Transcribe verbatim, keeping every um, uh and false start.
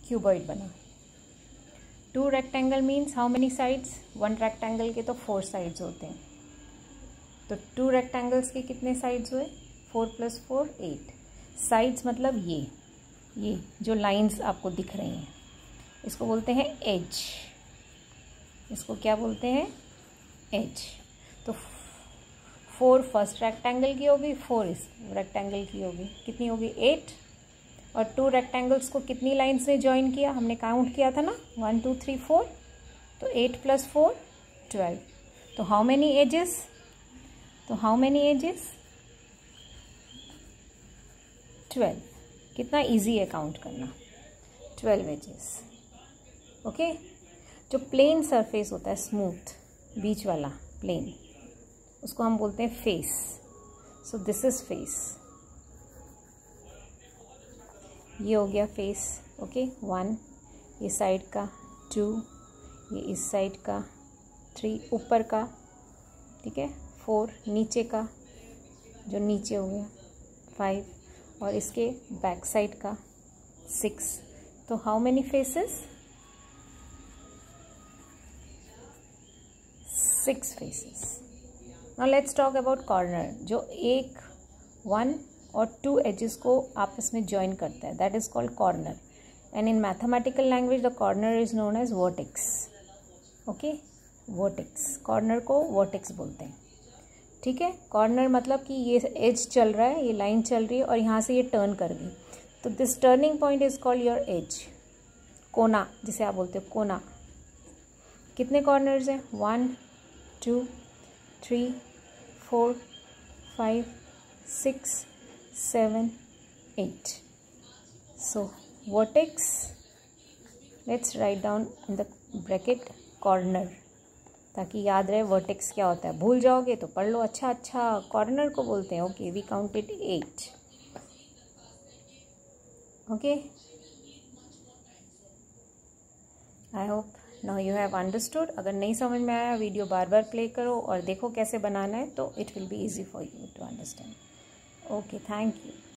Cuboid बना। Two rectangle means how many sides, one rectangle के तो फोर साइड्स होते हैं, तो टू रेक्टेंगल्स के कितने साइड्स हुए, four plus four eight. Sides मतलब ये ये जो लाइंस आपको दिख रही हैं, इसको बोलते हैं एज, इसको क्या बोलते हैं, एज। तो फोर फर्स्ट रेक्टेंगल की होगी, फोर इस रेक्टेंगल की होगी, कितनी होगी, एट। और टू रेक्टेंगल्स को कितनी लाइन्स ने ज्वाइन किया, हमने काउंट किया था ना, वन टू थ्री फोर, तो एट प्लस फोर ट्वेल्व। तो हाउ मेनी एजेस, तो हाउ मेनी एजेस, ट्वेल्व। कितना इजी है काउंट करना, ट्वेल्व एजेस। ओके। जो प्लेन सरफेस होता है, स्मूथ बीच वाला प्लेन, उसको हम बोलते हैं face. So this is face, ये हो गया फेस। ओके, वन ये साइड का, टू ये इस साइड का, थ्री ऊपर का, ठीक है, फोर नीचे का, जो नीचे हो गया, फाइव और इसके बैक साइड का, सिक्स। तो how many faces, six faces. Now let's talk about corner, जो एक वन और टू एजेस को आपस में ज्वाइन करता है, that is called corner. And in mathematical language the corner is known as vertex. Okay, vertex, corner को vertex बोलते हैं। ठीक है, कॉर्नर मतलब कि ये एज चल रहा है, ये लाइन चल रही है और यहाँ से ये टर्न कर गई, तो this turning point is called your edge, कोना जिसे आप बोलते हो, कोना। कितने कॉर्नर्स हैं, one two three four five six seven eight. So vertex, let's write down in the bracket corner, ताकि याद रहे वर्टेक्स क्या होता है। भूल जाओगे तो पढ़ लो, अच्छा अच्छा कॉर्नर को बोलते हैं। Okay, we counted eight. Okay, I hope now you have understood. अगर नहीं समझ में आया, वीडियो बार बार प्ले करो और देखो कैसे बनाना है, तो it will be easy for you to understand. Okay, thank you.